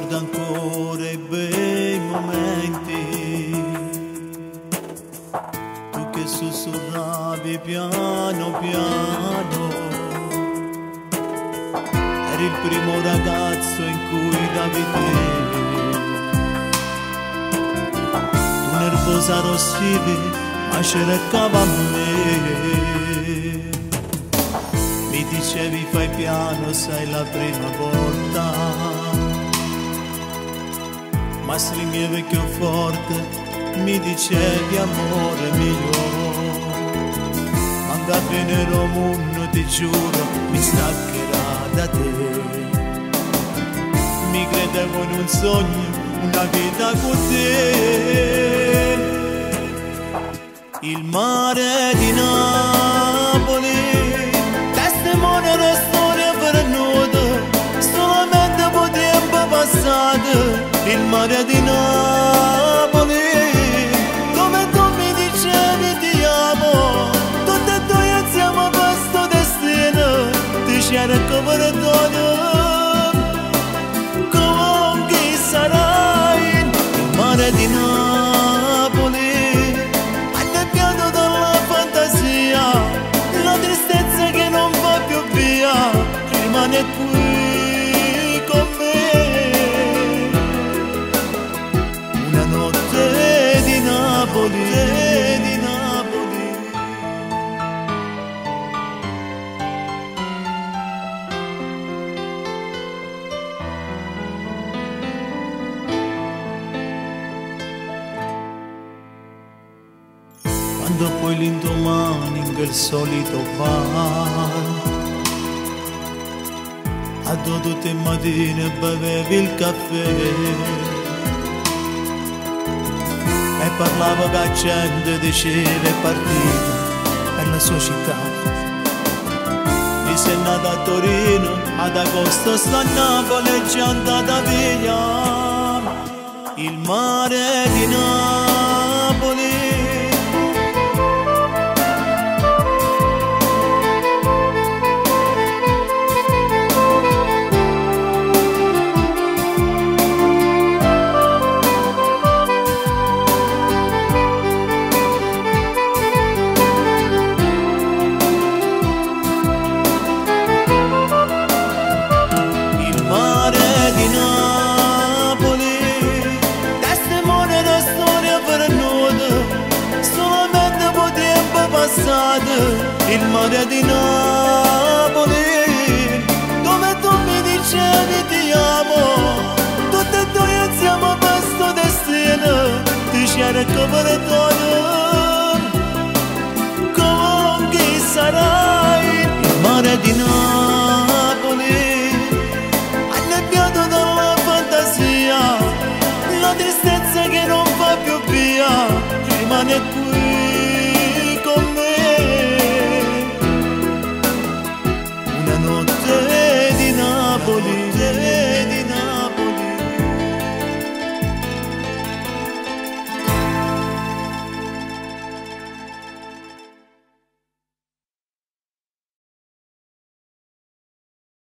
ricordo ancora i bei momenti, tu che sussurravi piano piano, eri il primo ragazzo in cui davi te, tu nervosa rossivi ma cercava me. Mi dicevi fai piano, sai la prima volta, ma stringevi vecchio forte, mi dicevi amore mio, manca venero mondo ti giuro, mi staccherà da te. Mi credevo in un sogno, una vita con te. Il mare di Napoli testimone una storia perduta, solamente po' tempo passato. Il mare di Napoli, dove tu mi dicevi ti amo, tutti e due insieme per sto destino, ti cerco perdono, con chi sarai? Il mare di Napoli, annebbiato dalla fantasia, la tristezza che non va più via, rimane qui con me. Una notte di Napoli, di Napoli. Quando poi l'indomani in quel solito bar, a 2 tutte mattine bevevi il caffè e parlava con la gente, diceva è partita per la sua città. Mi sei nata a Torino, ad agosto sta a Napoli e c'è andata via. Il mare di Napoli, il mare di Napoli, dove tu mi dicevi ti amo, tutti e due insieme per sto destino, ti cerco perdono, con chi sarai? Il mare di Napoli, annebbiato dalla fantasia, la tristezza che non va più via, rimane qui